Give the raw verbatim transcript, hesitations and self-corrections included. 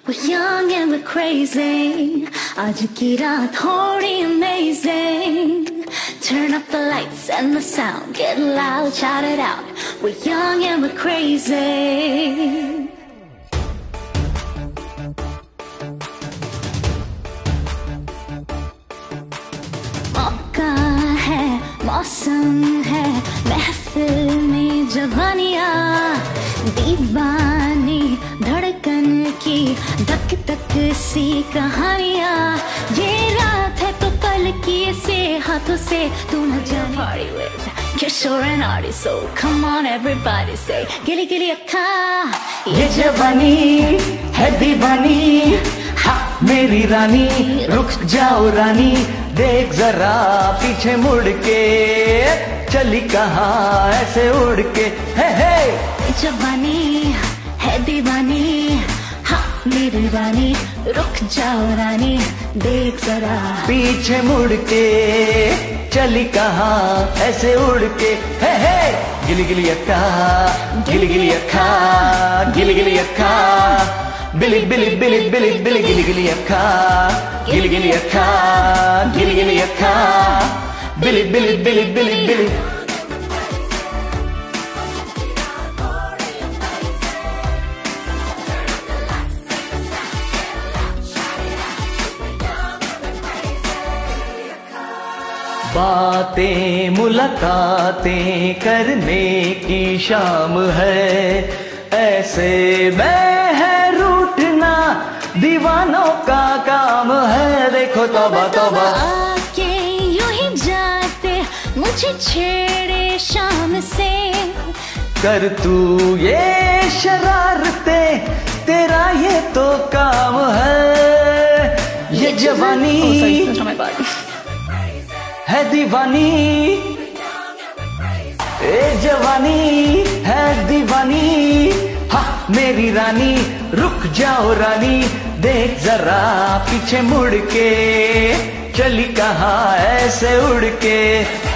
We're young and we're crazy. आज की रात थोड़ी amazing. Turn up the lights and the sound. Get loud, shout it out. We're young and we're crazy. मौका है, मौसम है, महफिल में जवानियाँ, दीवानी धड़कन की धक धक सी कहानियाँ। ये रात है तो कल की ऐसे हाथों से तू न जाने। Party with Kishore and Artie, so come on everybody say गिली गिली अक्खा। ये जवानी है दीवानी, हाँ मेरी रानी, रुक जाओ रानी, देख जरा पीछे मुड़ के, चली कहाँ ऐसे उड़ के। हे हे जवानी है दीवानी, हाँ मेरी रानी, रुक जाओ रानी, देख जरा पीछे मुड़ के, चली कहाँ ऐसे उड़ के। हे हे गिली गिली अक्का, गिली गिली अक्का, गिली गिली अक्का, बिली बिली बिली बिली बिली गिली गिली अक्का, गिली गिली अक्का, गिली गिली अक्का, बिली बिली बिली बिली बिली। बातें मुलाकातें करने की शाम है, ऐसे में है रूठना दीवानों का काम है। देखो तौबा तौबा आके यूं ही जाते मुझे छेड़े शाम से, कर तू ये शरारते, तेरा ये तो काम है। ये जवानी है दीवानी, ए जवानी है दीवानी, हाँ मेरी रानी, रुक जाओ रानी, देख जरा पीछे मुड़ के, चली कहाँ ऐसे उड़ के।